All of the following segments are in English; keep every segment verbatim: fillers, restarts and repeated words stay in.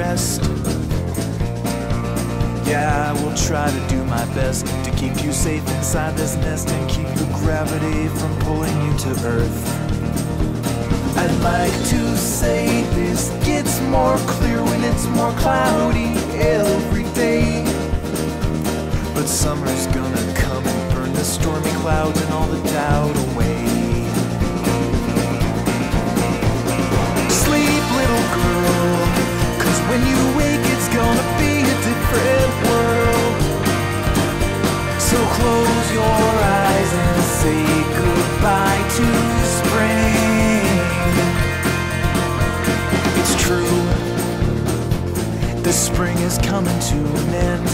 rest. Yeah, I will try to do my best to keep you safe inside this nest and keep the gravity from pulling you to earth. I'd like to say this gets more clear when it's more cloudy every day, but summer's gonna come and burn the stormy clouds and all the doubt away. Sleep, little girl, 'cause when you wake it's gonna be a different world. So close your eyes and say goodbye to spring. It's true, the spring is coming to an end.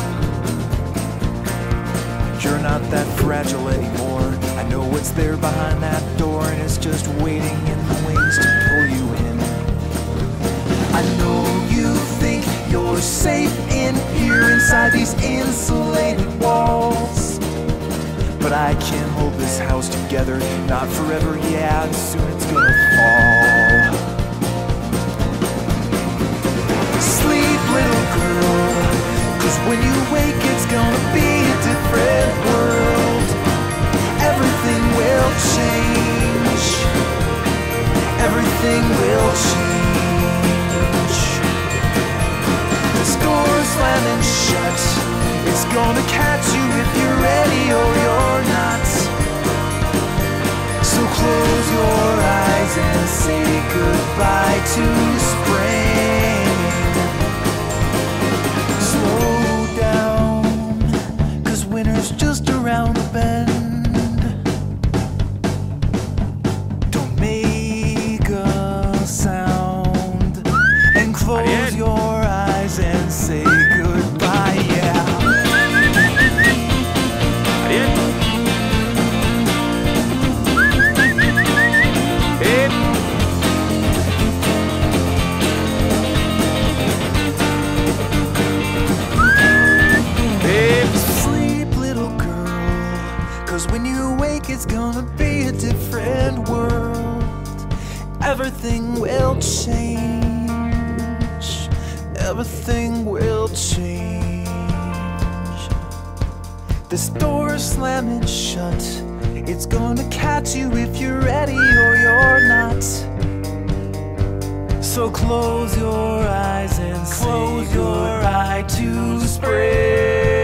You're not that fragile anymore. I know what's there behind that door, and it's just waiting in the wings to pull you in. I know you think you're safe in here inside these insulated walls, but I can't hold this house together, not forever, yeah, and soon it's gonna fall. Sleep, little girl, 'cause when you wake it's gonna be a different world. Everything will change. Everything will change. This door slamming shut, it's gonna catch you if you're ready or you're not. So close your eyes and say goodbye to spring. Slow down, 'cause winter's just around the bend. Don't make a sound, and close your eyes and say goodbye, yeah. When you wake it's gonna be a different world. Everything will change. Everything will change. This door is slamming shut, it's gonna catch you if you're ready or you're not. So close your eyes and close your eye to spring.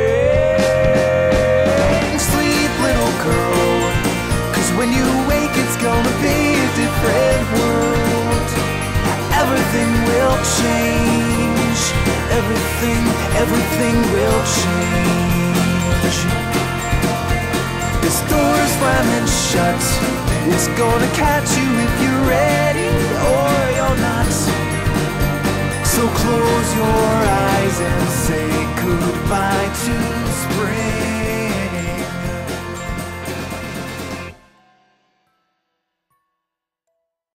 When you wake it's gonna be a different world. Everything will change. Everything, everything will change. This door's slamming shut, it's gonna catch you if you're ready or you're not. So close your eyes and say goodbye to spring.